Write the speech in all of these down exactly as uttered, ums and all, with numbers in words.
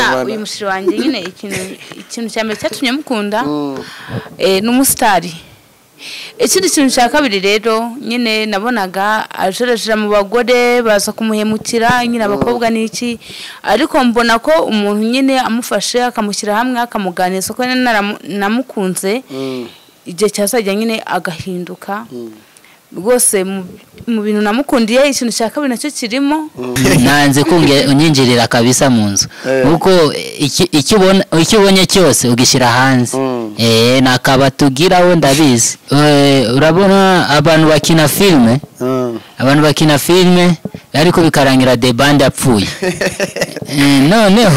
urabona uyu mushiri wanjye nyine ikintu ikintu cyambere cyatumye mukunda eh n'umusitari. Ikindi kintu cya kabiri rero nyine nabonaga ajerejera mu bagore baza kumuhemukira nyine abakobwa n'iki, ariko mbona ko umuntu nyine amufashe akamushyira hamwe akamuganiza ko namukunze igihe cyazajya nyine agahinduka rwose mu bintu namukundiye. Ikintu cya kabiri nacyo kirimo nanze kunge unyinjirira kabisa mu nzu kuko icyo ubona icyo ubonye cyose ugishyira hanze. Eh nakaba tugiraho ndabizi. Urabona abantu bakina filme abantu bakina filme ariko bikarangira de bande apfuye. Noneho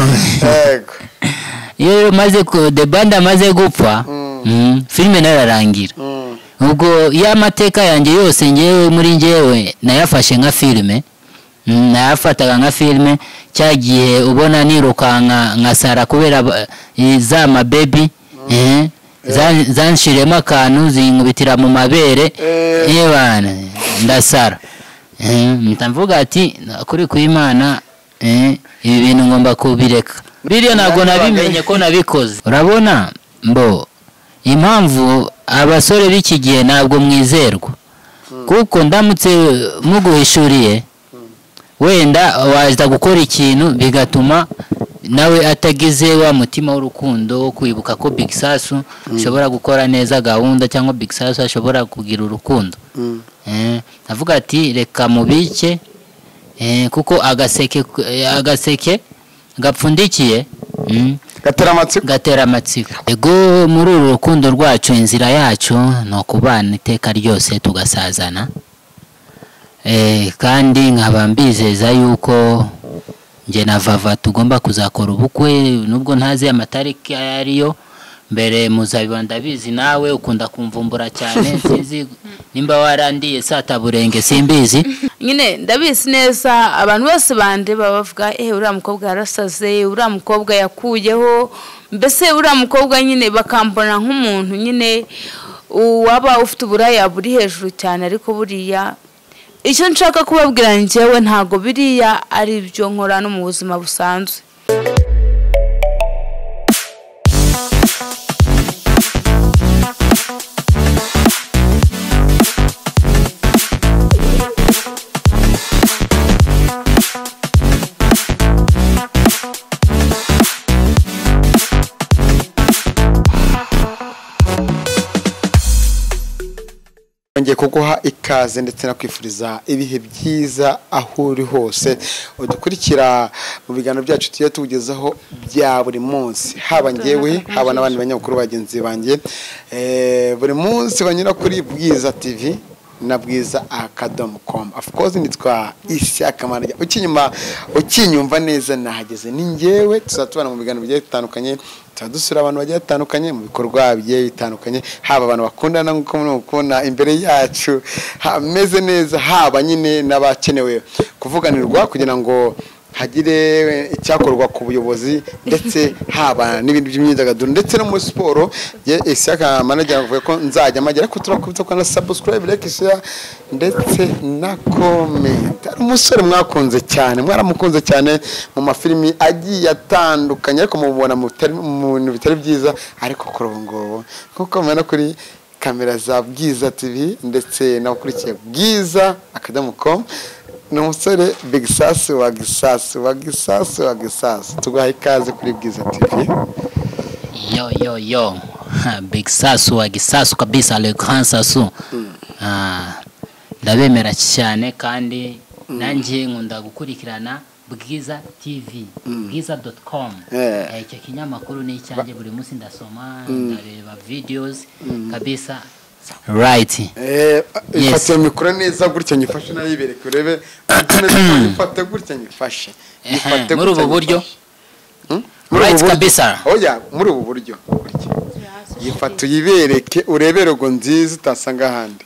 iyo maze ko de bande amaze gupfa filme nararangira. Ubwo ya mateka yanjye yose ngewe muri ngewe nayafashe nka filme nayafataga nka filme cyagiye ubona nirukanka nka Sara kubera za ma baby eh zanshiremo akantu zinkubitira mu mabere eh bana ndasara eh mtamvuga ati kuri kuimana eh ibi bintu ngomba kubireka biriya nago nabimenye ko nabikoze. Urabona mbo impamvu abasore b'iki gihe ntabwo mwizerwa kuko ndamutse muguhishuriye wenda waza gukora ikintu bigatuma nawe atagize wa mutima w'urukundo wo kwibuka ko Big Sasu ashobora gukora neza gahunda cyangwa Big Sasu ashobora kugira urukundo. Eh navuga ati reka mubike eh kuko agaseke agaseke gapfundikiye gatera amatsiko gatera amatsiko. Ego muri uru rukundo rwacu inzira yacu no kubana iteka ryose tugasazana. Eh kandi nkaba mbizeza yuko nje na Vava tugomba kuzakora ubukwe nubwo ntazi amatariki ariyo mbere muzabiba ndabizi nawe ukunda kumvumbura cyane sizi nimba warandiye sataburenge simbizi nyine ndabizi neza abantu bose bande babavuga eh uriya mukobwa yarasaze uriya mukobwa yakuyeho mbese uriya mukobwa nyine bakambona nk'umuntu nyine waba ufite uburaya buri hejuru cyane, ariko buriya icyo nshaka kubabwira njyewe ntago biriya ari byo nkora no mu buzima busanzwe. ngiye kuguha ikaze ndetse no kwifuriza ibihe byiza aho uri hose udukurikira mu biganiro byacu tugiye tugezaho bya buri munsi, haba ngewe haba n'abandi banyamakuru bagenzi banjye eh buri munsi banyura kuri Bwiza T V na bwiza akadomo com. Of course nitwa Ishyaka Manajya. Ukinyuma ukinyumva neza nahageze ni ngewe tuzatubana mu biganiro bigiye bitandukanye, tadusura abantu bagiye batandukanye mu bikorwa bigiye bitandukanye, haba abantu bakundana nkuko mubona imbere yacu hameze neza, haba nyine n'abakenewe kuvuganirwa kugira ngo hagire icyakorwa ku buyobozi ndetse haba n'ibindi by'imyidagaduro ndetse no muri siporo. ye Ishyaka Manajya avuga ko nzajya magera ko turakubita kwa subscribe, like, share ndetse na comment. Umusore mwakunze cyane mwaramukunze cyane mu mafilimi agiye atandukanye ariko mubona mu bintu bitari byiza, ariko korongo nkuko mubona kuri kamera za Bwiza T V ndetse n'abakurikiye Bwiza akadomo com. Numusore Big Sasu wa Gisasu wa Gisasu wa Gisasu. Tugaha ikaze kuri Bwiza T V. Yo yo yo Big Sasu wa Gisasu kabisa, le grand Sasu. Ah ndabemera cyane kandi nanjye nkunda gukurikirana Bwiza T V bwiza dot com. Eh icyo kinyamakuru ni icyanjye buri munsi ndasoma ndareba videos kabisa. Right. Eh ifate mikoro neza gutya nyifashe nayibereke urebe neza ifate gutya nyifashe. Ifate muri ubu buryo. Right kabisa. Oya muri ubu buryo gutya. Yifate yibereke urebere ngo nziza utasanga handi.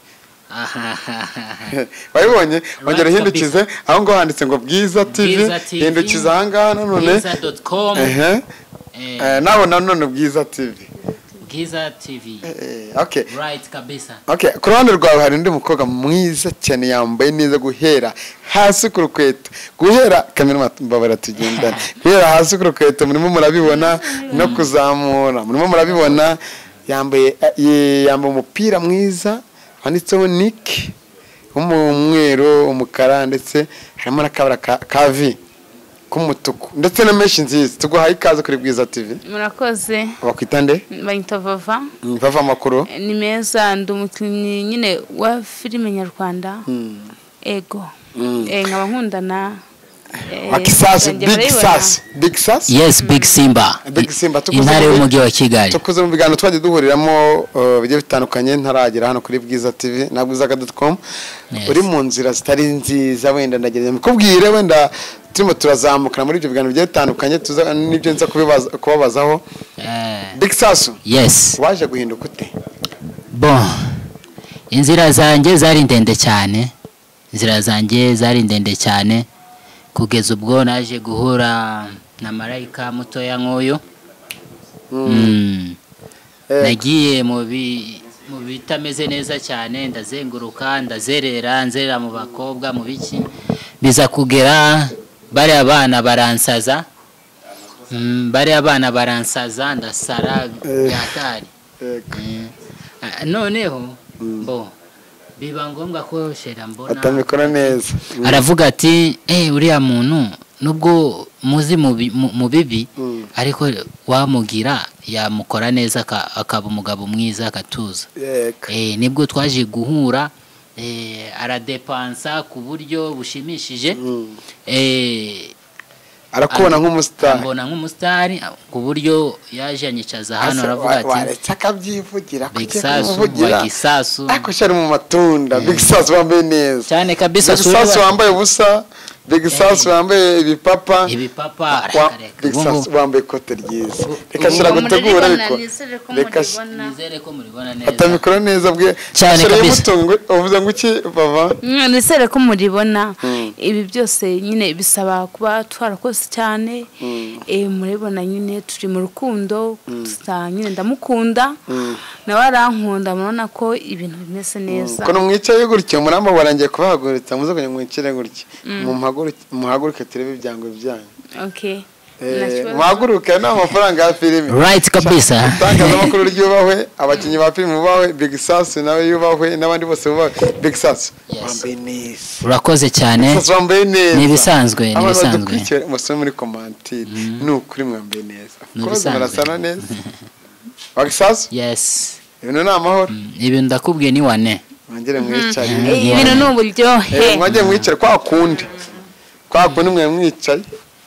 Wabibonye ongera hindukize aho ngo handitse ngo Bwiza T V, hindukiza aha ngaha none bwiza dot com. Eh eh naho nanone Bwiza T V Bwiza T V. Eh, okay. Right kabisa. Okay, ku ruhande rwawe hari undi mukobwa mwiza cyane yambaye neza guhera hasi ku rukweto. Guhera kamera mbabara tugendana. Guhera hasi ku rukweto murimo murabibona no kuzamura. Murimo murabibona yambaye yambaye umupira mwiza wanditseho Nick umweru umukara ndetse harimo nakabara ka V kumutuku ndetse na meshi nziza tuguhaye ikaze kuri Bwiza T V. Murakoze. Wakwitande? Bayita Vava. Vava makuru. Ni meza ndumukinnyi nyine wa filime nyarwanda. Ego. Eh nkaba nkundana Wakisasu Big Sasu. Big Sasu? Yes, Big Simba. Big Simba tukuze intare y'umujyi wa Kigali. Tukuze mu biganiro twaje duhuriramo bigiye bitandukanye ntaragera hano kuri Bwiza T V na bwiza dot com. Uri mu nzira zitari nziza wenda ndagereye mukubwire wenda turimo turazamukana muri ibyo biganiro bigiye bitandukanye tuza nibyo nza kubibaza kubabazaho. Big Sasu. Yes. Waje guhinduka ute? Bon. Inzira zanjye zari ndende cyane. Inzira zanjye zari ndende cyane. Kugeza ubwo naje guhura na marayika mutoya nk'uyu. Mm. Nagiye mu bi mu bitameze neza cyane ndazenguruka ndazerera nzerera mu bakobwa mu biki biza kugera bari abana baransaza. Mm, bari abana baransaza ndasara byatari. Noneho bo biba ngombwa ko shera mbona atamikora neza. Aravuga ati eh uriya muntu nubwo muzi mu bibi ariko wamugira yamukora neza akaba umugabo mwiza akatuza. Eh nibwo twaje guhura eh aradepansa ku buryo bushimishije. Eh arakubona nk'umustar. Mbona nk'umustar ku buryo yaje anyicaza hano aravuga ati waretse akabyivugira kugira Gisasu ako shari mu matunda. Big Sasu wambaye neza cyane kabisa. Big Sasu wambaye ubusa. Big Sasu wambaye ibipapa ibipapa. Big Sasu wambaye kote ryiza. Reka shira gutegura ariko reka nizere ko muribona neza atamikora neza bwe cyane kabisa. Uvuze ngo iki bava nizere ko muribona. Ibi byose nyine bisaba kuba twarakoze cyane. Eh muribona nyine turi mu rukundo nyine ndamukunda nawe arankunda murabona ko ibintu bimeze neza. Kono mwicaye gutyo muramba barangiye kubahaguritsa muze kujya mwicire gutyo mu muhaguruke muhaguruke turebe ibyango byanyu. Okay. Muhaguruke na amafaranga ya filime. Right kabisa. Tangaza makuru ryubahwe abakinyi ba filime bubahwe Big Sasu nawe yubahwe n'abandi bose bubahwe. Big Sasu wambaye neza. Urakoze cyane. Sasu wambaye neza. Ni bisanzwe ni bisanzwe. Musome muri commentaire n'ukuri mwambaye neza. Koze murasana neza. Big Sasu? Yes. Ibintu na amahoro. Ibintu ndakubwiye ni wane. Mwangere mwicare. Ibintu n'uburyohe. Mwangere mwicare kwa kundi. Kwa kundi mwe mwicaye.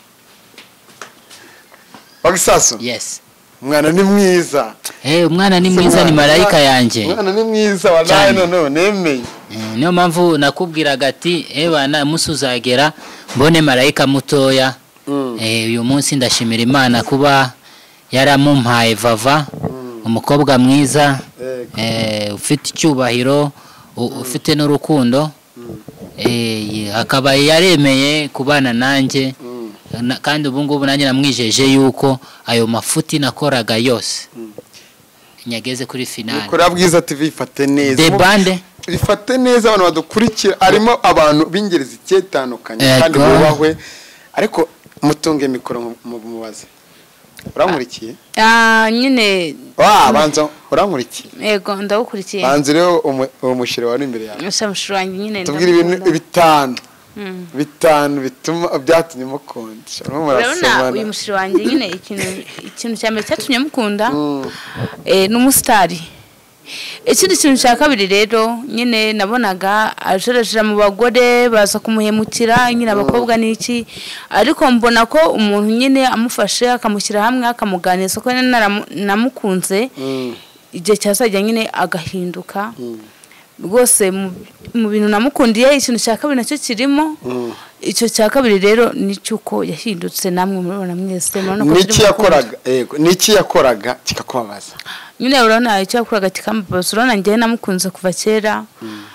Big Sasu? Yes. Umwana ni mwiza. Eh umwana ni mwiza ni marayika yanjye. Umwana ni mwiza wallahi none nemeye. Niyo mpamvu nakubwiraga ati eh bana musuzagera mbone marayika mutoya. Eh uyu munsi ndashimira Imana kuba yaramumpaye Vava umukobwa mwiza eh ufite icyubahiro ufite n'urukundo eh akaba yaremeye kubana nanjye. Kandi ubu ngubu nanjye namwijeje yuko ayo mafuti nakoraga yose nyageze kuri finale. Kuri Bwiza T V ifate neza. De bande ifate neza abantu badukurikira arimo abantu b'ingeri ziketandukanye kandi bubahwe ariko mutunge mikoro mubaze. Urankurikiye? Ah nyine wa banza urankurikiye. Yego ndagukurikiye. Banze rero umushire wari imbere yawe. Mushamushiro wanjye nyine tubwira ibintu bitanu. Bitanu bituma byatumye mukunda. Urabona uyu mushiro wanjye nyine ikintu ikintu cyambe cyatumye mukunda eh n'umusitari. Ikindi kintu cya kabiri rero nyine nabonaga ajerejera mu bagore baza kumuhemukira nyine abakobwa niki ariko mbona ko umuntu nyine amufashe akamushyira hamwe akamuganiriza ko namukunze igihe cyazajya nyine agahinduka. Rwose mu bintu namukundiye ikintu cya kabiri nacyo kirimo. Icyo cya kabiri rero nicyuko yahindutse namwe murabona mwese murabona ko niki yakoraga yego niki yakoraga kikakubabaza. Nyine urabona icyo yakoraga kikambabaza urabona ngiye namukunze kuva kera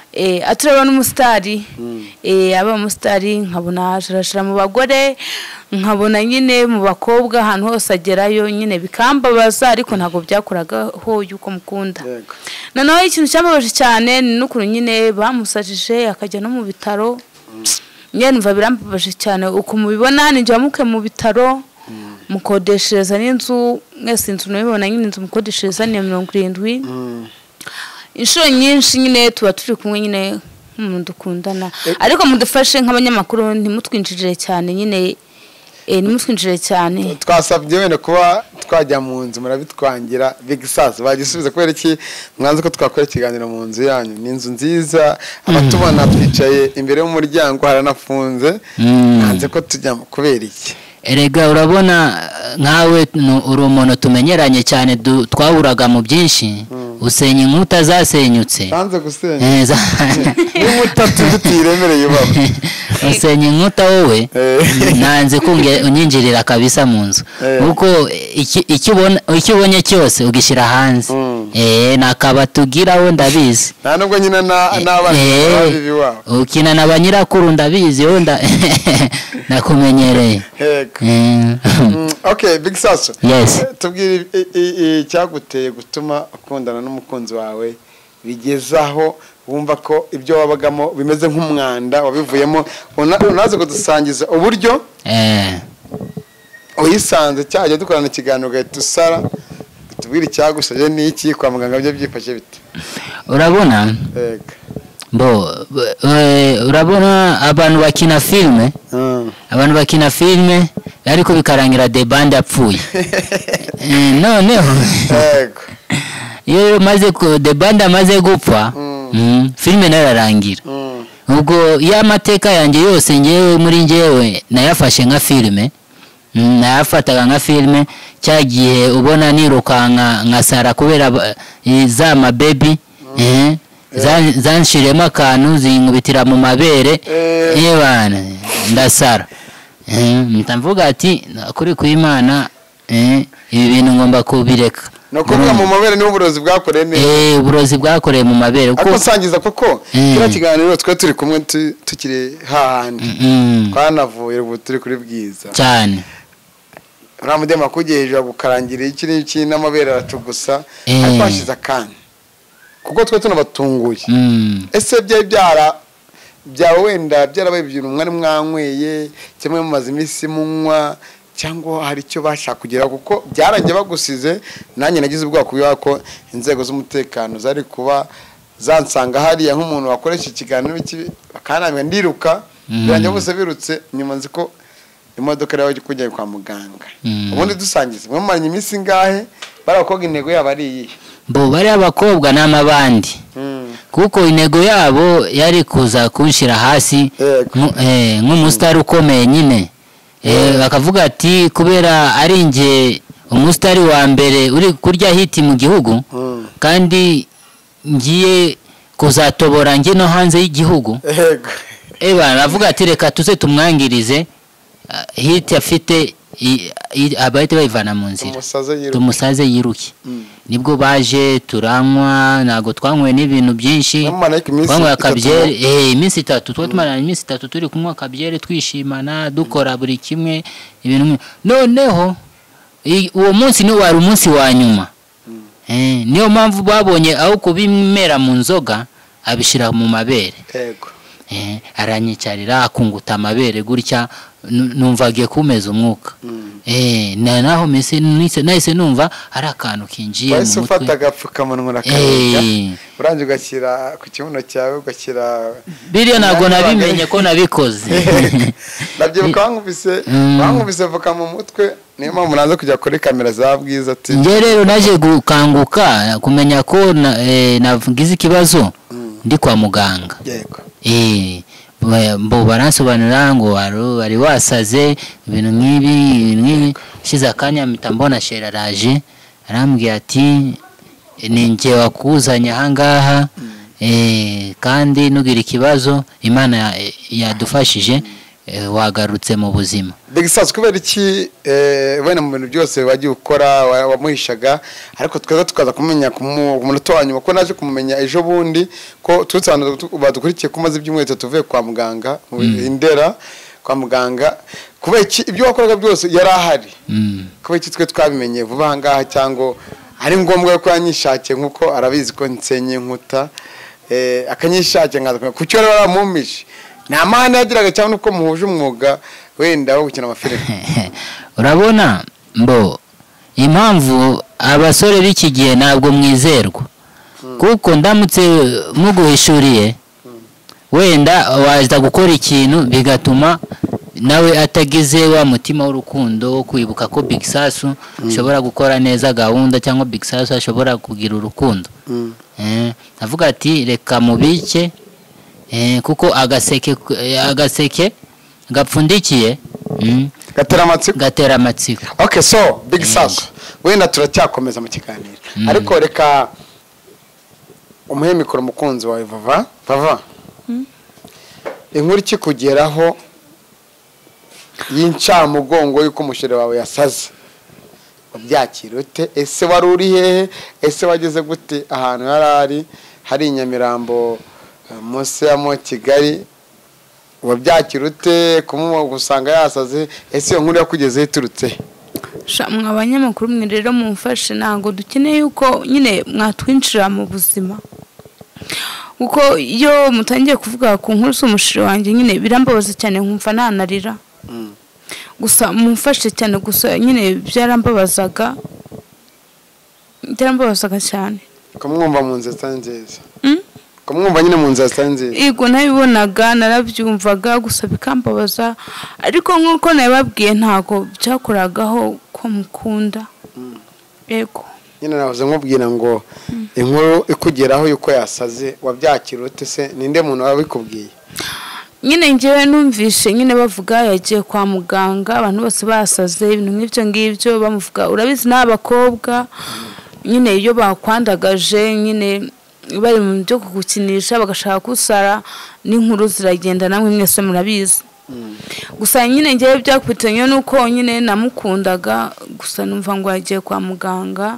eh aturabona umusitari eh aba umusitari nkabona ashirashira mu bagore nkabona nyine mu bakobwa ahantu hose agerayo nyine bikambabaza ariko ntago byakoragaho yuko mukunda noneho ikintu cyambabaje cyane ni n'ukuru nyine bamusajije akajya no mu bitaro nyene numva birambabaje cyane uko mubibona ninjye wamuke mu bitaro mukodeshereza n'inzu mwese inzu nabibona nyine inzu mukodeshereza ni mirongo irindwi inshuro nyinshi nyine tuba turi kumwe nyine nk'umuntu dukundana ariko mudufashe nk'abanyamakuru ntimutwinjirire cyane nyine eh nimutwinjirire cyane twasabye wenda kuba twajya mu nzu murabitwangira Big Sass bagisubiza kubera iki mwanze ko twakora ikiganiro mu nzu yanyu ni inzu nziza abatubona twicaye imbere y'umuryango haranafunze hanze ko tujya kubera iki erega urabona nkawe uri umuntu tumenyeranye cyane twahuraga mu byinshi usenya inkuta zasenyutse hanze gusenya n'inkuta tutiremereye baba usenya inkuta wowe nanze kunge unyinjirira kabisa mu nzu kuko icyo ubona icyo ubonye cyose ugishyira hanze eh nakaba tugira we ndabizi nta nubwo nyina n'abana babibi wabo ukina na banyirakuru ndabizi wenda nakumenyereye okay Big Sass yes tubwire icyaguteye gutuma ukundana n'umukunzi wawe bigezaho wumva ko ibyo wabagamo bimeze nk'umwanda wabivuyemo unaze kudusangiza uburyo eh uyisanze cyajya dukorana ikiganiro gahita usara tubwire icyagushaje n'iki kwa muganga byo byifashe bite urabona bo urabona abantu bakina filme abantu bakina filme ariko bikarangira de bande apfuye noneho yego iyo maze ko de bande amaze gupfa filme nararangira ubwo ya mateka yanjye yose ngewe muri ngewe nayafashe nka filme nayafataga nka filme cyagiye ubona nirukanka nka Sara kubera za ma baby eh zanshiremo akantu zinkubitira mu mabere yebana ndasara eh mtamvuga ati kuri kuimana eh ibi bintu ngomba kubireka no kuvuga mu mabere ni uburozi bwakoreye neza eh uburozi bwakoreye mu mabere uko sangiza koko kira kiganiro twe turi kumwe tukiri hahandi twanavuye ubu turi kuri bwiza cyane ramudema kugejeje gukarangira iki n'iki n'amabere aratugusa ariko hashize akanya kuko twe tunabatunguye ese byaye byara byawe wenda byarabaye ibintu mwari mwanyweye cyangwa mu mazi imisi munywa cyangwa hari icyo bashaka kugira kuko byarangiye bagusize nanjye nagize ubwoba kubiha ko inzego z'umutekano zari kuba zansanga hariya nk'umuntu wakoresha ikiganiro bakanamwe ndiruka birangiye bose birutse nyuma nzi ko imodoka yawe kujya kwa muganga ubundi dusangize mwe maranye iminsi ngahe barakoga intego yabo ari iyi bo bari abakobwa n'amabandi kuko intego yabo yari kuza kunshira hasi eh nk'umustar ukomeye nyine eh bakavuga ati kubera ari nge umustar wa mbere uri kurya hiti mu gihugu kandi ngiye kuzatobora nge no hanze y'igihugu eh baravuga ati reka tuze tumwangirize hiti afite abayite bayivana mu nzira tumusaze yiruke nibwo baje turanywa nago twanywe n'ibintu byinshi twanywe akabyere eh iminsi itatu twa tumarana iminsi itatu turi kumwe akabyere twishimana dukora buri kimwe ibintu noneho uwo munsi ni wari umunsi wa nyuma eh niyo mpamvu babonye aho kubimera mu nzoga abishira mu mabere yego eh aranyicarira akunguta amabere gutya numvagiye kumeza umwuka eh na naho mese nise nahise numva ari akantu kinjiye mu mutwe ufata agapfukamunwa n'akaruka uranje ugashyira ku kibuno cyawe ugashyira biriya nago nabimenye ko nabikoze nabyo bakankubise bankubise vuka mu mutwe niyo mpamvu naza kujya kuri kamera za bwiza ati nge rero naje gukanguka kumenya ko navugize ikibazo ndi kwa muganga yego eh mbo baransobanura ngo wari wasaze ibintu nk'ibi nk'ibi shize akanya mitambona sheraraje arambwiye ati ninjye wakuzanya hangaha eh kandi nugira ikibazo Imana yadufashije eh, wagarutse mu buzima. Big Sass kubera iki eh wena mu bintu byose wagiye ukora wamuhishaga ariko tweza tukaza kumenya ku munota wa nyuma ko naje kumumenya ejo bundi ko tutsanze badukurikiye kumaze ibyumweto tuvuye kwa muganga mu Indera kwa muganga kubera iki ibyo wakoraga byose yari ahari Mm. kubera iki twe twabimenye vuba ngaha cyangwa ari ngombwa ko yanyishakiye nkuko arabizi ko nsenye nkuta eh akanyishakiye ngaza ku cyo rero aramumishe nta mahane yagiraga cyangwa uko muhuje umwuga wenda wo gukina amafilime. Urabona mbo impamvu abasore b'iki gihe ntabwo mwizerwa kuko ndamutse muguhishuriye wenda waza gukora ikintu bigatuma nawe atagize wa mutima w'urukundo wo kwibuka ko Big Sass ashobora gukora neza gahunda cyangwa Big Sass ashobora kugira urukundo. Eh avuga ati reka mubike eh kuko agaseke agaseke gapfundikiye mm. gatera amatsiko gatera amatsiko. Okay, so Big Sass wenda turacyakomeza mu kiganiro ariko reka umuhe mikoro mukunzi wawe Vava Vava inkuru ikikugeraho y'incamugongo yuko umushere wawe yasaze wabyakira ute ese wari uri hehe ese wageze gute ahantu yari ari hari Inyamirambo munsi ya mo Kigali wabyakira ute kumumo gusanga yasaze ese iyo nkuru yakugeze iturutse mwa abanyamakuru mwe rero mumfashe ntago dukeneye yuko nyine mwatwinjira mu buzima uko iyo mutangiye kuvuga ku nkuru z'umushiri wanjye nyine birambabaza cyane nkumva nanarira gusa mumfashe cyane gusa nyine byarambabazaga byarambabazaga cyane kumwumva mu nzira nziza kumwumva nyine mu nzira nziza yego nabibonaga narabyumvaga gusa bikambabaza ariko nkuko nababwiye ntago byakoragaho ko mukunda yego nyine navuze nkubwira ngo inkuru ikugeraho yuko yasaze wabyakira ute se ninde muntu wabikubwiye nyine ngewe numvishe nyine bavuga yagiye kwa muganga abantu bose basaze ibintu nk'ibyo ngibyo bamuvuga urabizi n'abakobwa nyine iyo bakwandagaje nyine bari mu byo kugukinisha bagashaka kusara n'inkuru ziragenda namwe mwese murabizi gusa nyine ngewe byakubitanye nuko nyine namukundaga gusa numva ngo yagiye kwa muganga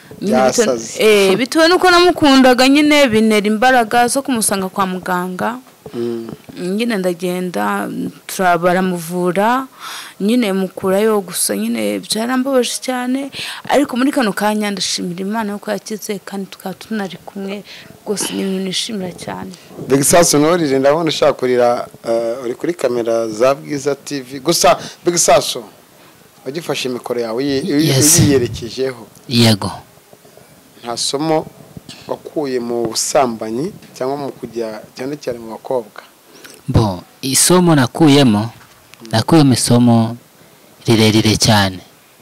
eh bitewe nuko namukundaga nyine binera imbaraga zo kumusanga kwa muganga nyine ndagenda turabaramuvura nyine mukurayo gusa nyine byarambabaje cyane ariko muri kano kanya ndashimira Imana yuko yakize kandi tukaba tunari kumwe gose ni ibintu nishimira cyane. Big Sass nurire ndabona ushaka kurira uri kuri kamera za Bwiza T V gusa Big Sass wagifashe imikoro yawe yiyerekejeho yego nta somo wakuye mu busambanyi cyangwa mu kujya cyane cyane mu bakobwa bo isomo nakuyemo nakuyemo isomo rirerire cyane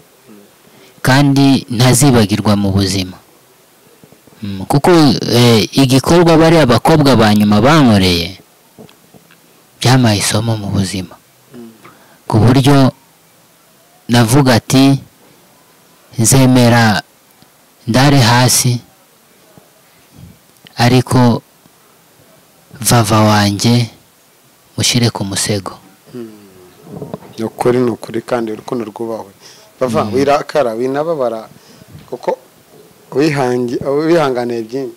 kandi ntazibagirwa mu buzima kuko igikorwa bari abakobwa banyuma bankoreye byamaye isomo mu buzima ku buryo navuga ati nzemera ndare hasi ariko Vava wanjye mushire ku musego. Nukuri nukuri kandi urukundo rwubahwe Vava wirakara winababara kuko wihangi wihanganiye byinshi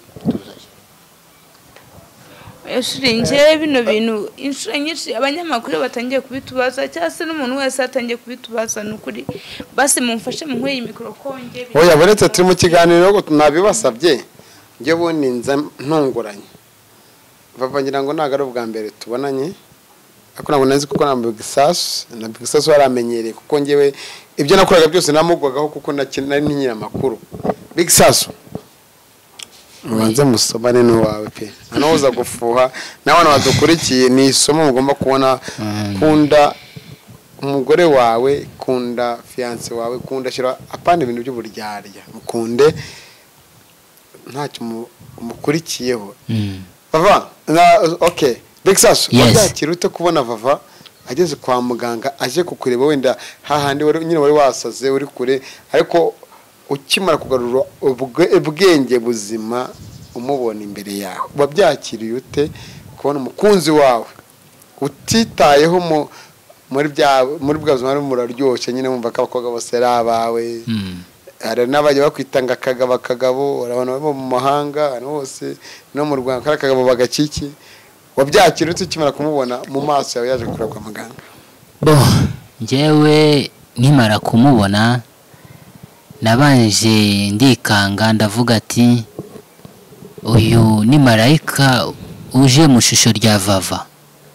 eshiringe bino bintu inshuro nyinshi abanyamakuru batangiye kubitubaza cyase n'umuntu wese atangiye kubitubaza nukuri basi mumfashe mu nkweyi mikoro konge oya buretse turi mu kiganiro nabibasabye nge bundi nza ntunguranye Vava ngira ngo ntago ari ubwa mbere tubonanye ariko ntabwo nazi kuko na Big Sass na Big Sass waramenyereye kuko ngewe ibyo nakoraga byose namugwagaho kuko nari ntinyira amakuru Big Sass mubanze musomane n'uwawe pe anoza gufuha n'abana badukurikiye ni isomo mugomba kubona kunda umugore wawe kunda fiance wawe kunda shira apande ibintu by'uburyarya mukunde ntacyo umukurikiyeho Vava okay Big Sass wabyakira ute kubona Vava ageze kwa muganga aje kukureba wenda hahandi wari nyine wari wasaze uri kure ariko ukimara kugarura ubwenge buzima umubona imbere yawe wabyakiriye ute kubona umukunzi wawe utitayeho muri bya muri bwa buzima muraryoshye nyine wumva ko abakobwa bose ari abawe hari n'abajya bakwitanga akagabo akagabo abantu bo mu mahanga hose no mu Rwanda kari akagabo bagakiki wabyakira ukimara kumubona mu maso yawe yaje kureba kwa muganga bo njyewe nkimara kumubona nabanje ndikanga ndavuga ati uyu ni marayika uje mu shusho rya Vava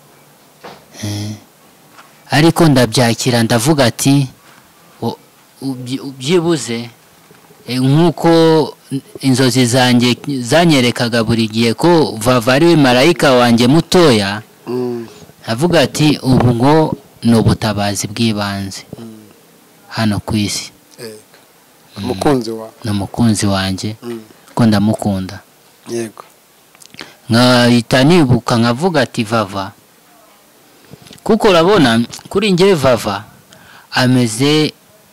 ariko ndabyakira ndavuga ati ubyibuze nk'uko inzozi zanjye zanyerekaga buri gihe ko Vava ari we marayika wanjye mutoya avuga ati ubu ngo ni ubutabazi bw'ibanze hano ku isi umukunzi wawe ni umukunzi wanjye ko ndamukunda yego nkahita nibuka nkavuga ati Vava kuko urabona kuri njye Vava ameze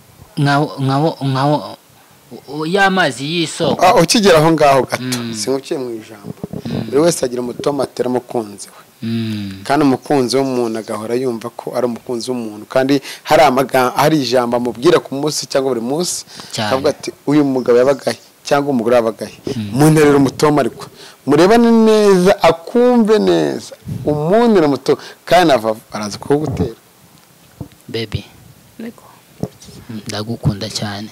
nka y'amazi y'isoko ukigera aho ngaho gato singukiye mu ijambo buri wese agira umutomatera umukunzi we kandi umukunzi w'umuntu agahora yumva ko ari umukunzi w'umuntu kandi hari amagambo hari ijambo amubwira ku munsi cyangwa buri munsi akavuga ati uyu mugabo yabagaye cyangwa umugore yabagaye munterera umutoma ariko murebane neza akumve neza umunira muto kandi ava araza kugutera baby ndagukunda cyane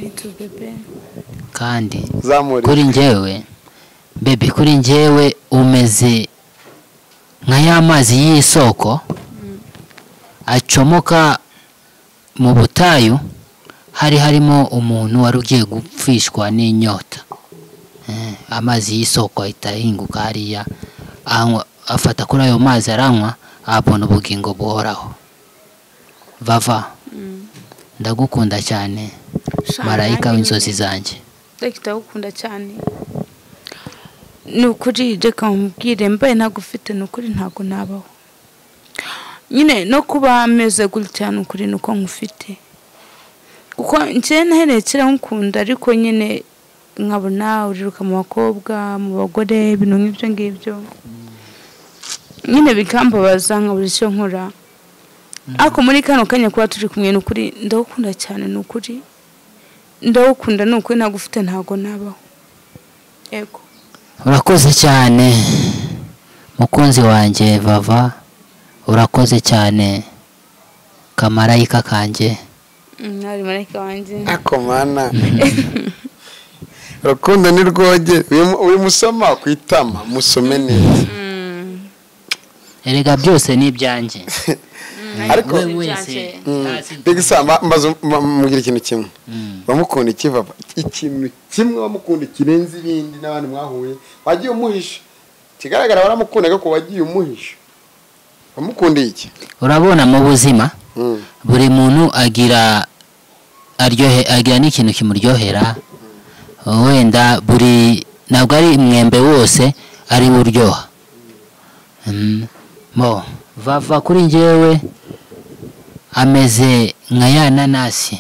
kandi kuri njyewe baby kuri njyewe umeze nka ya mazi y'isoko acomoka mu butayu hari harimo umuntu wari ugiye gupfishwa n'inyota amazi y'isoko ahita ahinguka hariya afata kuri ayo mazi aranywa abona ubugingo buhoraho Vava ndagukunda cyane marayika w'inzozi zanjye ndagukunda cyane ni ukuri reka mubwire mbaye ntagufite ni ukuri ntabwo nabaho nyine no kuba ameze gutya ni ukuri nuko nkufite kuko njye naherekera nkukunda ariko nyine nkabona uriruka mu bakobwa mu bagore ibintu nk'ibyo ngibyo nyine bikambabaza nkabura icyo nkora ariko muri kano kanya kuba turi kumwe ni ukuri ndagukunda cyane ni ukuri ndagukunda ni ukuri ntagufite ntabwo nabaho yego urakoze cyane mukunzi wanjye Vava urakoze cyane kamarayika kanjye nari marayika wanjye ako mana urukundo ni rwoge uri musoma kwitama musome neza erega byose ni ibyanjye ariko wese bigisamba mbazo mugira ikintu kimwe bamukunda iki Vava ikintu kimwe bamukunda kirenze ibindi n'abandi mwahuye wagiye umuhisha kigaragara baramukunda ko wagiye umuhisha bamukunda iki urabona mu buzima buri muntu agira aryohe agira n'ikintu kimuryohera wenda buri ntabwo ari mwembe wose ari buryoha mo Vava kuri njyewe ameze nka ya nanasi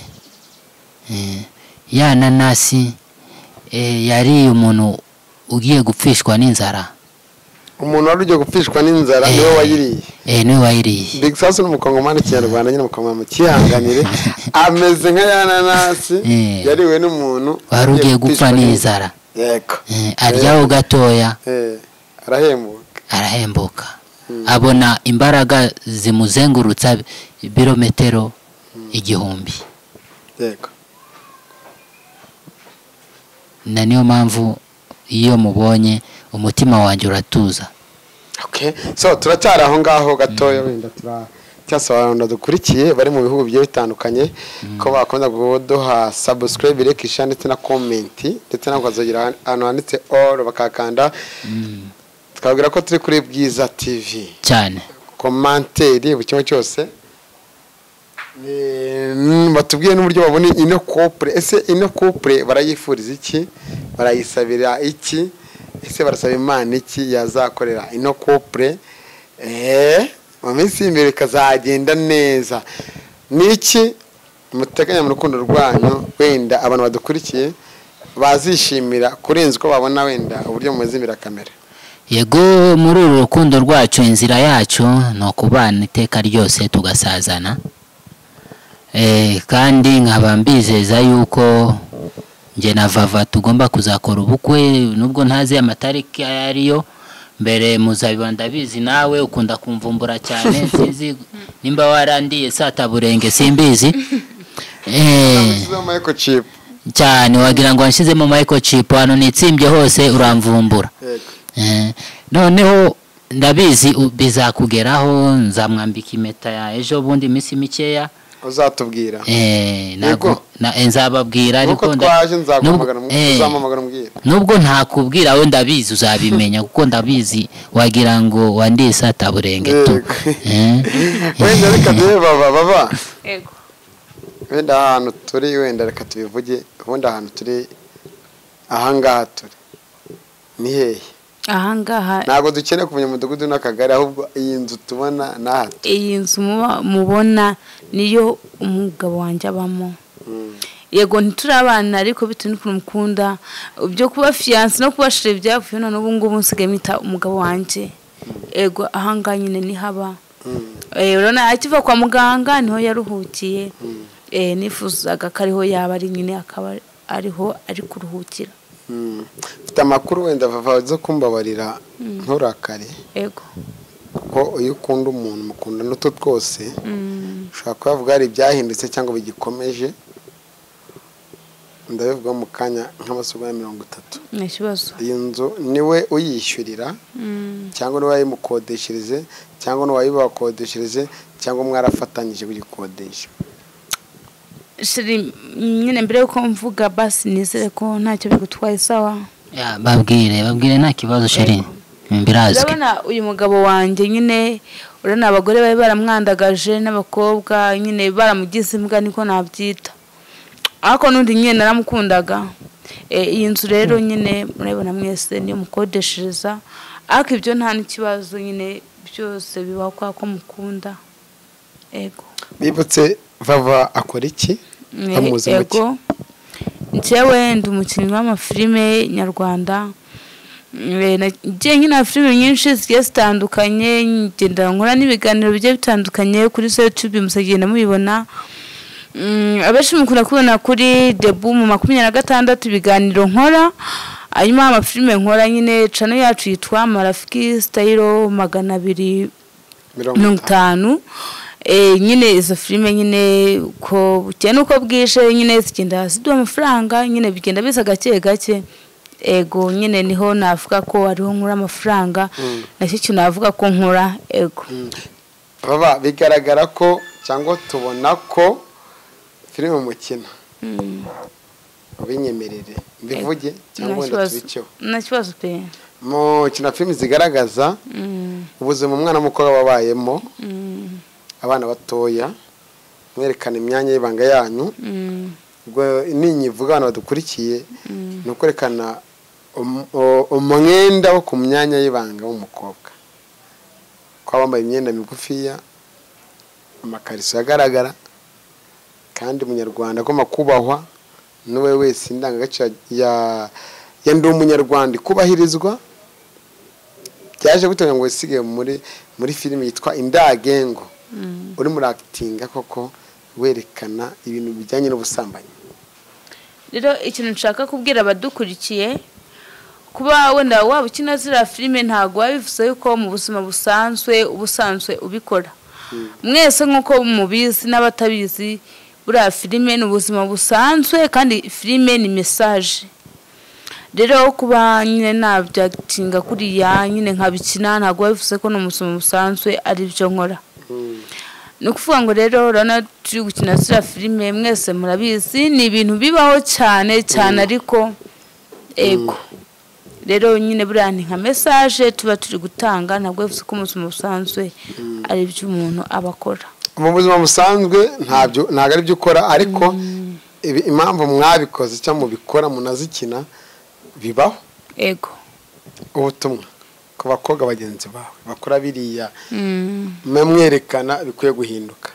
ya nanasi yari umuntu ugiye gupfishwa n'inzara umuntu wari ugiye gupfishwa n'inzara niwe wayiriye eh niwe wayiriye Big Sass n'umukongomani cy'Rwanda nyine mukongomani kihanganire ameze nka ya nanasi yariwe n'umuntu wari ugiye gupfa n'inzara yego aryaho gatoya eh arahembuka arahembuka abona imbaraga zimuzengurutsa ibirometero igihumbi yego na niyo mpamvu iyo mubonye umutima wanjye uratuza okay so turacyari aho ngaho gatoya wenda tura cyasabana dukurikiye bari mu bihugu bigiye bitandukanye ko bakunda gudoha subscribe like share ndetse na comment ndetse nako azogira hano handitse all bakakanda twabwira ko turi kuri Bwiza T V cyane commentaire bucyo cyose eh batubwiye n'uburyo babona ino couple ese ino couple barayifuriza iki barayisabira iki ese barasaba Imana iki yazakorera ino couple eh mu minsi imbere kazagenda neza niki muteganya mu rukundo rwanyu wenda abantu badukurikiye bazishimira kurenza uko babona wenda uburyo mumeze imbere kamera yego muri uru rukundo rwacu inzira yacu ni ukubana iteka ryose tugasazana eh kandi nkaba mbizeza yuko nge na Vava tugomba kuzakora ubukwe nubwo ntazi amatariki ariyo mbere muzabiba ndabizi nawe ukunda kumvumbura cyane sizi nimba warandiye sataburenge simbizi eh microchip cyane wagira ngo wanshizemo microchip hano nitsimbye hose uramvumbura eh noneho ndabizi bizakugeraho nzamwambika impeta ya ejo bundi misi mikeya uzatubwira eh nago na nzababwira ariko twaje nzaguhamagara uzamamagara mbwira nubwo ntakubwira we ndabizi uzabimenya kuko ndabizi wagira ngo wandiye sataburenge tu eh wenda reka baba baba yego wenda ahantu turi wenda reka tubivuge wenda ahantu turi ahangaha turi ni hehe ahangaha ntago dukeneye kumenya umudugudu n'akagari ahubwo iyi nzu tubona naha iyi nzu mubona niyo umugabo wanje abamo yego ntiturabana ariko bitewe n'ukuntu mukunda byo kuba fiance no kuba chérie byavuye none ubu ngubu nsigaye mita umugabo wanje yego ahangaha nyine ni haba eh urona akiva kwa muganga niho yaruhukiye eh nifuzaga kariho yaba ari nyine akaba ariho ari kuruhukira mfite amakuru wenda Vava zo kumbabarira nturakare yego ko uyu ukunda umuntu mukunda n'uto twose ushaka kuvuga ari byahindutse cyangwa bigikomeje ndabivuga mu kanya nk'amasomo ya mirongo itatu n'ikibazo iyi nzu niwe uyishyurira cyangwa niwe wayimukodeshereze cyangwa niwe wayibakodeshereze cyangwa mwarafatanyije kuyikodesha shiri nyine mbere yuko mvuga basi nizere ko ntacyo bigutwaye sawa ya babwire babwire nta kibazo shiri mbirazwe urabona uyu mugabo wanjye nyine urana abagore bari baramwandagaje n'abakobwa nyine baramugize imbwa niko nabyita ariko nundi nyine naramukundaga iyi nzu rero nyine murabona mwese niyo mukodeshereza ariko ibyo nta n'ikibazo nyine byose bibaho kwa ko mukunda ego bibutse Vava akora iki amuzi muke ego ncewe ndi umukinnyi w'amafilime nyarwanda ngiye nkina filime nyinshi zigiye zitandukanye ngenda nkora n'ibiganiro bigiye bitandukanye kuri YouTube musagenda mubibona abenshi mukunda kubona kuri Debu mu makumyabiri na gatandatu ibiganiro nkora hanyuma amafilime nkora nyine channel yacu yitwa Marafiki Style magana abiri mirongo itanu eh nyine izo filime nyine ko cyane uko bwishe nyine zigenda ziduha amafaranga nyine bigenda biza gake gake ego nyine niho navuga ko ariho nkura amafaranga nacyo cyo navuga ko nkora ego Vava bigaragara ko cyangwa tubona ko filime mukina ubinyemerere mbivuge cyangwa ndatubiceho nta kibazo pe mu kina filime zigaragaza ubuzima umwana mukora wabayemo abana batoya mwerekana imyanya y'ibanga yanyu ubwo ninyivuga abantu badukurikiye no kwerekana umwenda wo ku myanya y'ibanga w'umukobwa kwa bambaye imyenda migufiya amakariso yagaragara kandi umunyarwanda agomba kubahwa n'uwe wese indangagaciro ya ya ndi umunyarwanda kubahirizwa byaje gutanga ngo isige muri muri filime yitwa Indagengo uri muri acting koko werekana ibintu bijyanye n'ubusambanyi rero ikintu nshaka kubwira abadukurikiye kuba wenda waba ukina zira filime ntago wabivuze yuko mu buzima busanzwe ubusanzwe ubikora mwese nkuko mubizi n'abatabizi buriya filime ni ubuzima busanzwe kandi filime ni message rero kuba nyine nabyatinga kuriya nyine nkabikina ntago wabivuze ko no mu buzima busanzwe ari byo nkora no kuvuga ngo rero rana turi gukina zira filime mwese murabizi ni ibintu bibaho cyane cyane ariko ego rero nyine buriya ni nka message tuba turi gutanga ntabwo bivuze ko mu buzima busanzwe ari byo umuntu abakora mu buzima busanzwe ntabyo ntago ari byo ukora ariko impamvu mwabikoze cyangwa mubikora munazikina bibaho ego ubutumwa ku bakobwa bagenzi bawe bakora biriya mwerekana bikwiye guhinduka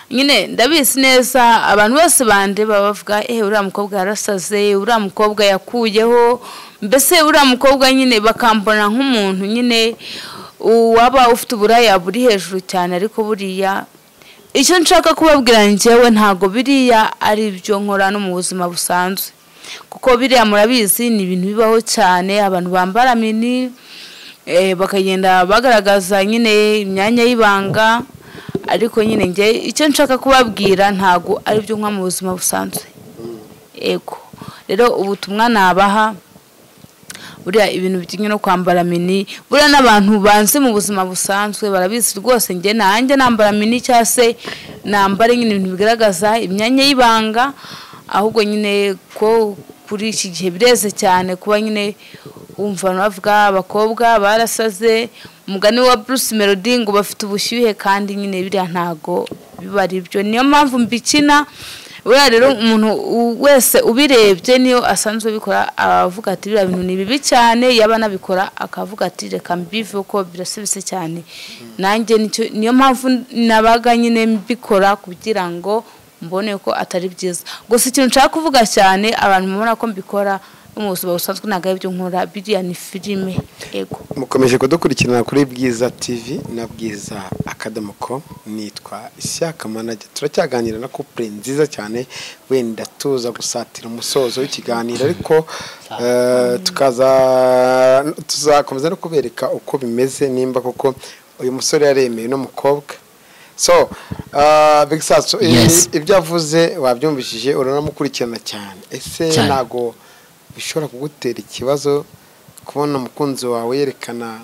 nyine ndabizi neza abantu bose bandeba bavuga eh uriya mukobwa yarasaze uriya mukobwa yakuyeho mbese uriya mukobwa nyine bakambona nk'umuntu nyine waba ufite uburaya buri hejuru cyane ariko buriya icyo nshaka kubabwira njyewe ntago biriya ari byo nkora no mu buzima busanzwe kuko biriya murabizi ni ibintu bibaho cyane abantu bambara mini eh bakagenda bagaragaza nyine imyanya y'ibanga ariko nyine nge icyo nshaka kubabwira ntago ari byo nkwa mu buzima busanzwe ego rero ubutumwa nabaha buriya ibintu bijyanye no kwambara mini buriya n'abantu banze mu buzima busanzwe barabizi rwose nge nanjye nambara mini cyase nambare nyine ibintu bigaragaza imyanya y'ibanga ahubwo nyine ko kuri iki gihe bireze cyane kuba nyine wumva bavuga abakobwa barasaze umugani wa Bruce Melody ngo bafite ubushyuhe kandi nyine biriya ntago biba ari byo niyo mpamvu mbikina buriya rero umuntu wese ubirebye niyo asanzwe bikora avuga ati biriya bintu ni bibi cyane yaba nabikora akavuga ati reka mbive uko birasibise cyane nanjye niyo mpamvu nabaga nyine mbikora kugira ngo mbone ko atari byiza gusa ikintu nshaka kuvuga cyane abantu mubona ko mbikora mu buzima busanzwe ntago ari byo nkora biriya ni filime ego mukomeje kudukurikirana kuri Bwiza T V na Bwiza Academy com nitwa Ishyaka Manager turacyaganira na couple nziza cyane wenda tuza gusatira umusozo w'ikiganiro ariko uh, tukaza tuzakomeza no kubereka uko bimeze nimba koko uyu musore yaremeye no mukobwa so uh, Big Sasso yes. Ibyo avuze wabyumvishije uranamukurikirana cyane ese nago bishobora kugutera ikibazo kubona umukunzi wawe yerekana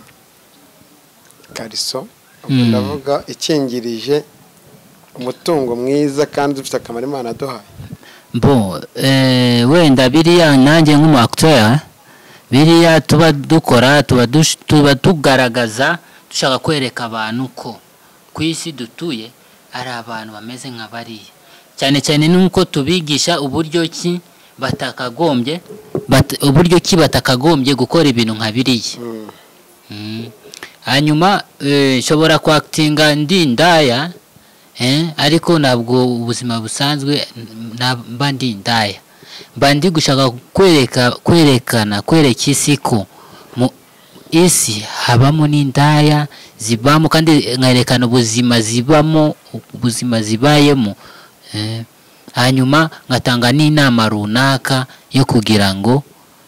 kariso mm. ndavuga ikingirije umutungo mwiza kandi ufite akamaro Imana aduhaye bo eh wenda biriya nanjye nk'umu actor biriya tuba dukora tuba tuba tugaragaza dushaka kwereka abantu ko kwisi dutuye ari abantu bameze nka bariya cyane cyane nuko tubigisha uburyo ki batakagombye bat, uburyo ki batakagombye gukora ibintu nka biriya mm. mm. hanyuma eh shobora kwactinga ndi ndaya eh ariko nabwo ubuzima busanzwe naba ndi ndaya bandi gushaka kwereka kwerekana kwereka isi ko mu isi habamo n'indaya zibamo kandi nkarekana ubuzima zibamo ubuzima zibayemo eh hanyuma ngatanga n'inama runaka yo kugira ngo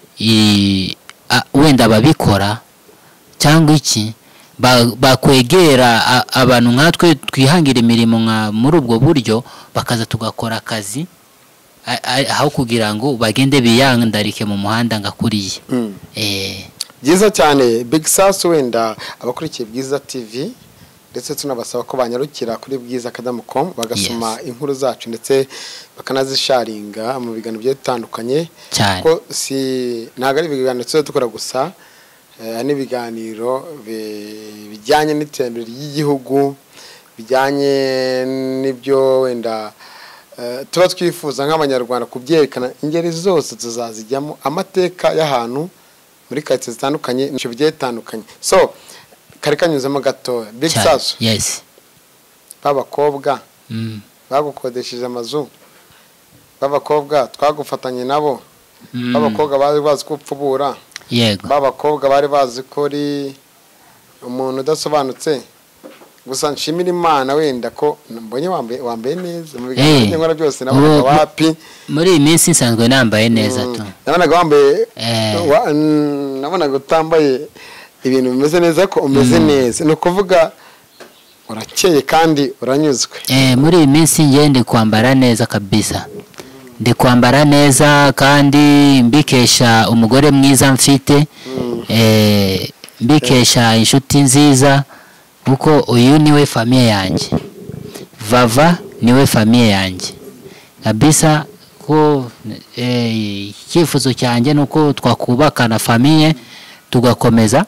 wenda babikora cyangwa iki bakwegera abantu nkatwe twihangira imirimo nka muri ubwo buryo bakaza tugakora akazi aho kugira ngo bagende biyandarike mu muhanda ngakuriye eh byiza cyane Big Sasso wenda abakurikiye Bwiza T V ndetse tunabasaba ko banyarukira kuri Bwiza Academy com bagasoma yes. inkuru zacu ndetse bakanazisharinga mu biganiro byo bitandukanye ko si ntago ari ibiganiro cyo dukora gusa eh, n'ibiganiro bijyanye n'iterambere ry'igihugu bijyanye n'ibyo wenda uh, tuba twifuza nk'abanyarwanda kubyerekana ingeri zose tuzazijyamo amateka y'ahantu muri kayitse zitandukanye n'icyo bigiye bitandukanye so kari kanyuzemo gato Big Sasso yes babakobwa mm. bagukodesheje amazu babakobwa twagufatanye nabo mm. babakobwa bari bazi kupfubura yego babakobwa bari bazi ko ri umuntu udasobanutse gusa nshimira Imana wenda ko mbonye wambaye wambaye neza mu biganiro nkora byose nabonaga wapi muri iyi minsi nsanzwe nambaye neza tu nabonaga wambaye nabonaga utambaye ibintu bimeze neza ko umeze neza no kuvuga urakeye kandi uranyuzwe eh muri iyi minsi ngende kwambara neza kabisa ndi kwambara neza kandi mbikesha umugore mwiza mfite eh mbikesha inshuti nziza uko uyu niwe famille yanjye Vava niwe famille yanjye kabisa ko eh cyifuzo cyanjye nuko twakubakana famille tugakomeza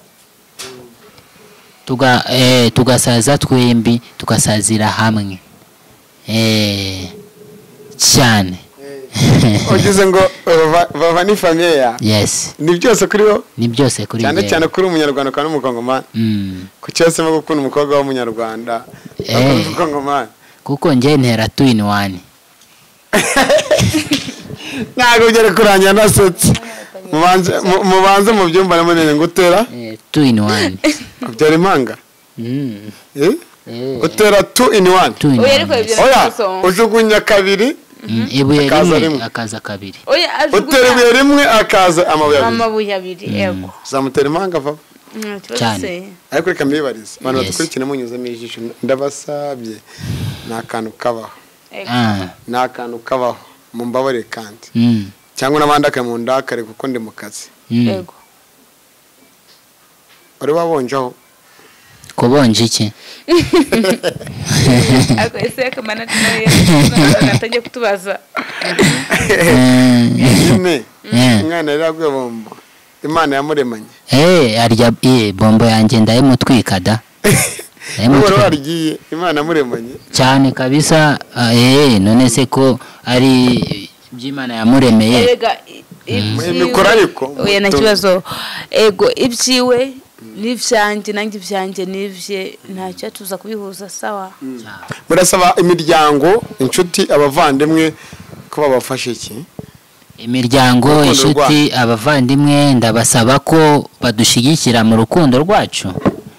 tuga eh tugasaza twembi tugasazira hamwe eh cyane ugize ngo Vava ni famille ya yes ni byose kuri wo ni byose kuri cyane cyane kuri umunyarwanda kandi umukongomani mm ku cyose mo gukunda umukobwa w'umunyarwanda eh umukongomani kuko njye ntera two in one. ntabwo ugere kurangira nasetse mubanze mu- mubanze mu byumba munene ngo utera Eh, two in one. ubyara impanga Mm. eh Eh, utera two in one two in oya one. ariko ibyo oya bisobanura. ujugunya kabiri Mm, ibuye akaza rimwe rimwe. akaza kabiri. oya utera ibuye ajugunya rimwe akaza amabuye abiri amabuye abiri yego uzamutera impanga vava nta kibazo Cyane. se. ariko reka mbibarize abantu Yes. badukurikira munyuzamo ijisho ndabasabye ni akantu kabaho Yego. Ah. ni akantu kabaho mumbabare kandi Mm. cyangwa n'abandi akamundakare kuko ndi mu kazi Mm. yego wari wabonjeho Kubonje iki? ariko ese yakamana nawe natangiye kutubaza Mm. nyine Yeah. umwana yari aguye bombo imana yamuremanye Eh, arya eh bombo yanjye ndayimutwika da. n'ubu Ndayimutwika. warigiye imana yamuremanye Cyane kabisa. ah, Eh, none se ko ari by'Imana yamuremeye. erega i- ibyiwe- mikoro ariko oya nta kibazo ego ibyiwe n'ibyanjye nanjye ibyanjye n'ibye ntacyo tuza kubihuza sawa murasaba imiryango inshuti abavandimwe ko babafashe iki Imiryango, Urukundo inshuti, abavandimwe ndabasaba ko badushyigikira mu rukundo rwacu.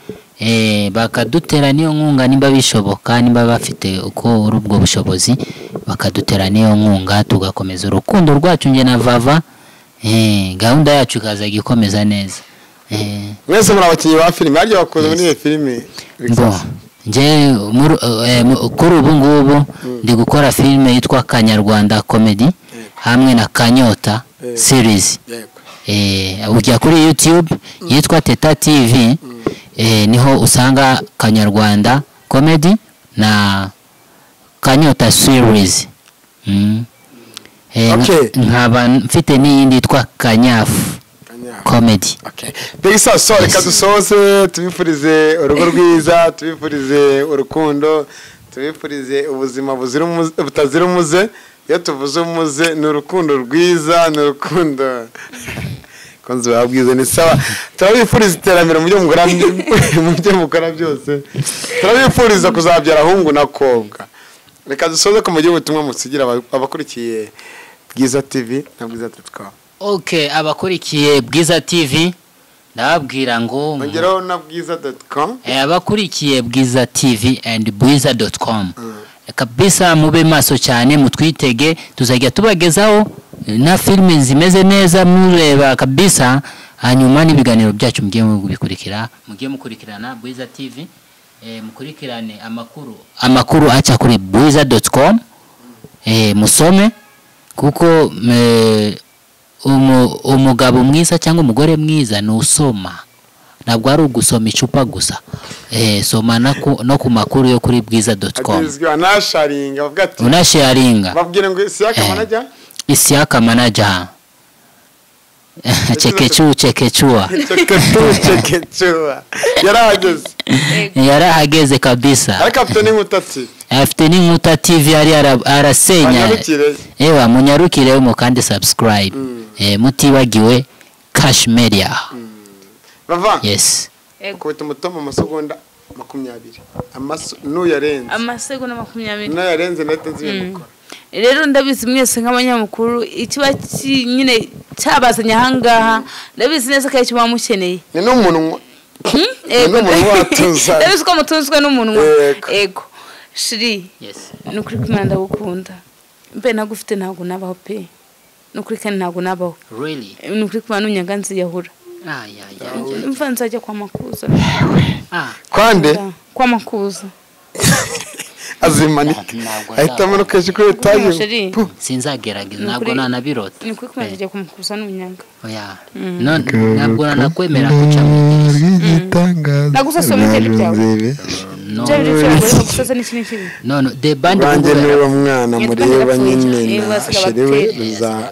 Eh, bakadutera niyo nkunga nimba bishoboka, nimba bafite uko uri ubwo bushobozi, bakadutera niyo nkunga tugakomeza urukundo rwacu nge na Vava. Eh, gahunda yacu ikaza gikomeza neza. Eh, mwese muri abakinnyi ba filime harya bakoze muri iyo filime Bo, nje muri- eh, mu- kuri ubu ngubu ndi gukora filime yitwa Kanyarwanda Comedy hamwe na Kanyota Eh. series. yego Eh, ujya kuri YouTube yitwa Teta T V, eh, niho usanga Kanyarwanda Comedy na Kanyota series. Mm. Eh, nka- Okay. nkaba mfite n'iyindi yitwa Kanyafu Kanya. Comedy. Okay. Big Sir, so reka dusoze tubifurize urugo rwiza, tubifurize urukundo, tubifurize ubuzima buzira umuze, butazira umuze. Iyo tuvuze umuze ni urukundo rwiza, ni urukundo konzi babwize ni sawa. Turabifuriza iterambere mu byo mukora mu byo mukora byose. Turabifuriza kuzabyara ahungu na kobwa. Reka dusoze ko mu gihe ubutumwa musigira aba- abakurikiye Bwiza T V na Bwiza dot com. Okay, abakurikiye Bwiza T V ndababwira ngo Ongeraho na Bwiza dot com. eh, abakurikiye Bwiza T V and bwiza dot com kabisa mube maso cyane mutwitege, tuzajya tubagezaho na filime zimeze neza mureba kabisa, hanyuma n'ibiganiro byacu mugiye mubikurikira, mugiye mukurikirana Bwiza T V, eh, mukurikirane amakuru amakuru aca kuri bwiza dot com, eh, musome kuko eh, umu, umugabo mwiza cyangwa umugore mwiza ni usoma, ntabwo ari ugusoma icupa gusa. Eh, soma no ku, no ku makuru yo kuri bwiza dot com. Agizwe anasharinga bavuga ati Unasharinga babwire ngo Isiaka manager Isiaka manager chekechu chekechua cheketu chekechua yarahageze yarahageze kabisa. ariko afite n'inkutati Afite n'inkuta T V yari ara- arasenya. Banyarukire. Ewa munyarukire mu kandi subscribe. Eh, mutibagiwe Cash Media. bava Yes. ego kubita umutomo amasegonda makumyabiri amaso n'uyarenze amasegonda makumyabiri n'uyarenze ndahita nzibimukora rero ndabizi mwese nk'abanyamakuru ikiba ki- nyine cyabazanye ahangaha ndabizi neza ko icyo mukeneye ni n'umunwa ego n'umunwa watuza ndabizi ko mutunzwe n'umunwa Yego. ego shiri Yes. ni ukuri ko Imana ndagukunda mbe nagufite ntabwo nabaho pe ni ukuri kandi ntabwo nabaho Really? ni ukuri ko Imana unyanga nziyahura Ah, yeah, yeah, yeah. mva nzajya kwa makuza Ah, kwande kwa makuza azimanika ntabwo ahita amanuka hejuru kuri Sheri. etaje Puh. sinzagerageza, Ni ntabwo ukuri- nanabirota. ni ukuri ko Imana nzajya kwa makuza n'unyanga Oya. No, ntabwo nanakwemera guca mu idirishya. nagusasoma ibintu byawe No. bya bintu byawe gusaza n'ikindi kintu No, no, the band banjye kuvuga- niwe mwana Yitwa mureba Ndapfuye nyine cyane. na Basiga sheriwe bateri. ruza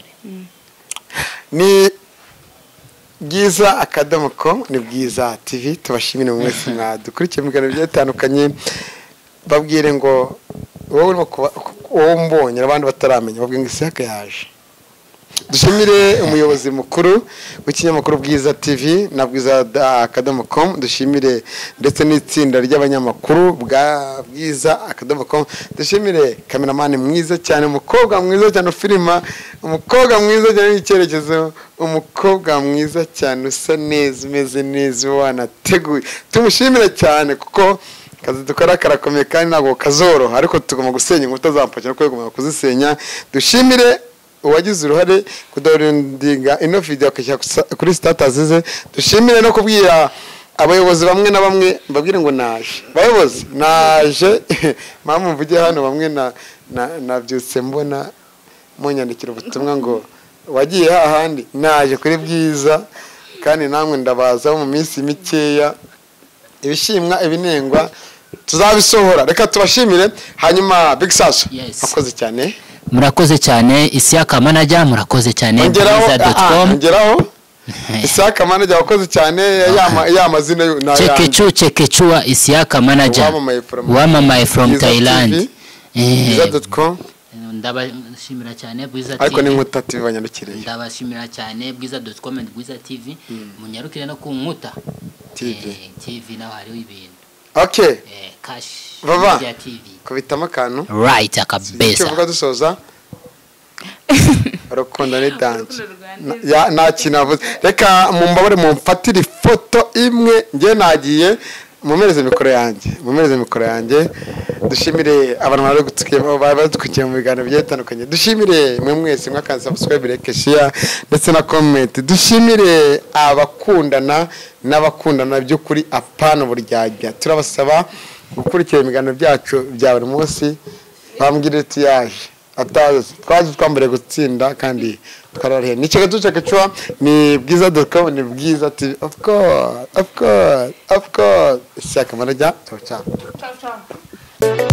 ni Bwiza akadomo com ni Bwiza T V tubashimire mwese mwadukurikiye mu biganiro bigiye bitandukanye babwire ngo wowe urimo kuba wowe mbonye abandi bataramenya babwire ngo Isiaka yaje dushimire umuyobozi mukuru w'ikinyamakuru Bwiza T V na bwiza akadomo com, dushimire ndetse n'itsinda ry'abanyamakuru bwa bwiza akadomo com, dushimire kameramani mwiza cyane, umukobwa mwiza cyane filima, umukobwa mwiza cyane w'icyerekezo, umukobwa mwiza cyane usa neza umeze neza wanateguye, tumushimire cyane kuko kazi dukora karakomeye kandi ntabwo kazoroha, ariko tugomba gusenya inkuta zampakira no kwegomba kuzisenya. Dushimire uwagize uruhare kudorindinga ino video akajya kuri status ze. Dushimire no kubwira abayobozi bamwe na bamwe mbabwire ngo naje, bayobozi naje mama mvuge hano bamwe na nabyutse mbona munyandikira ubutumwa ngo wagiye hahandi, naje kuri Bwiza kandi namwe ndabaza mu minsi mikeya, ibishimwa ibinengwa tuzabisohora. Reka tubashimire hanyuma Big Saso akoze cyane, murakoze cyane Isiaka manager, murakoze cyane bwiza dot com, ngeraho Isiaka manager wakoze cyane ya mazina na Chekechu Chekechu wa Isiaka manager wamamaye from Thailand bwiza dot com. Ndabashimira cyane Bwiza T V, ariko ni nkuta T V banyarukire. Ndabashimira cyane Bwiza dot com and Bwiza T V, munyarukire no ku nkuta T V T V naho hariho ibintu. Okay, eh cash Baba T V kubitamo akantu right akabesa. Cyo dusoza rukundo ni dance ya nta kinavuze. Reka mumbabare mumfatire ifoto imwe, nge nagiye mumereze mikoro yanjye, mumereze mikoro yanjye. Dushimire abantu bari gutukiye badukukiye mu biganiro byetandukanye. Dushimire mwe mwese mwakanze subscribe, like, share ndetse na comment. Dushimire abakundana n'abakundana byo kuri apana buryajya. Turabasaba gukurikira ibiganiro byacu bya buri munsi, bambwire tuyaje atazi twaje twambere gutsinda kandi twararihe. Ni cyo duce kecwa ni bwiza dot com, ni Bwiza T V, of course of course of course. Isiaka manager, ciao ciao ciao ciao.